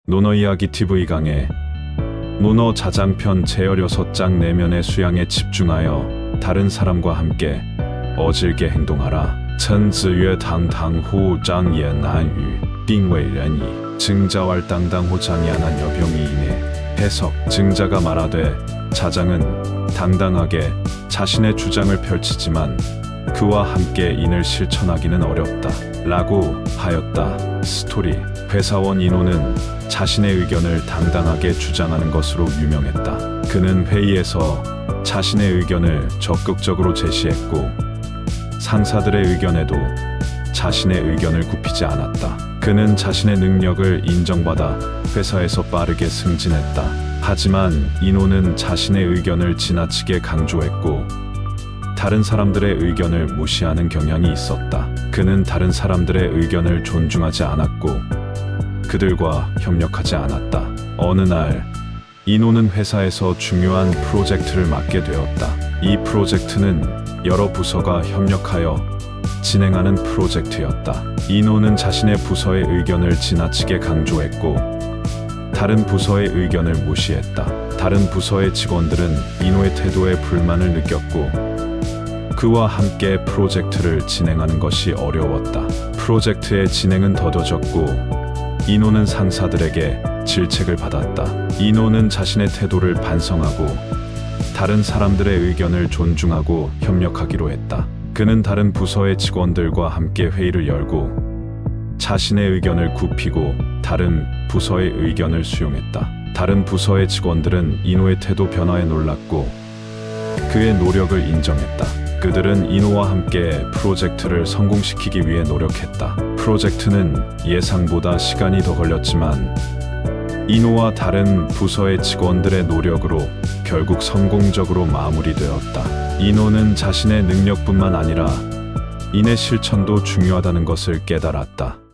논어 이야기 TV 강해 논어 자장편 제16장 내면의 수양에 집중하여 다른 사람과 함께 어질게 행동하라. 称子曰堂堂乎张言难与定为人矣. 증자왈 당당호 장이안한 여병이이네. 해석. 증자가 말하되 자장은 당당하게 자신의 주장을 펼치지만 그와 함께 인을 실천하기는 어렵다 라고 하였다. 스토리. 회사원 이노는 자신의 의견을 당당하게 주장하는 것으로 유명했다. 그는 회의에서 자신의 의견을 적극적으로 제시했고 상사들의 의견에도 자신의 의견을 굽히지 않았다. 그는 자신의 능력을 인정받아 회사에서 빠르게 승진했다. 하지만 이노는 자신의 의견을 지나치게 강조했고 다른 사람들의 의견을 무시하는 경향이 있었다. 그는 다른 사람들의 의견을 존중하지 않았고 그들과 협력하지 않았다. 어느 날 이노는 회사에서 중요한 프로젝트를 맡게 되었다. 이 프로젝트는 여러 부서가 협력하여 진행하는 프로젝트였다. 이노는 자신의 부서의 의견을 지나치게 강조했고 다른 부서의 의견을 무시했다. 다른 부서의 직원들은 이노의 태도에 불만을 느꼈고 그와 함께 프로젝트를 진행하는 것이 어려웠다. 프로젝트의 진행은 더뎌졌고 이노는 상사들에게 질책을 받았다. 이노는 자신의 태도를 반성하고 다른 사람들의 의견을 존중하고 협력하기로 했다. 그는 다른 부서의 직원들과 함께 회의를 열고 자신의 의견을 굽히고 다른 부서의 의견을 수용했다. 다른 부서의 직원들은 이노의 태도 변화에 놀랐고 그의 노력을 인정했다. 그들은 이노와 함께 프로젝트를 성공시키기 위해 노력했다. 프로젝트는 예상보다 시간이 더 걸렸지만 이노와 다른 부서의 직원들의 노력으로 결국 성공적으로 마무리되었다. 이노는 자신의 능력뿐만 아니라 인의 실천도 중요하다는 것을 깨달았다.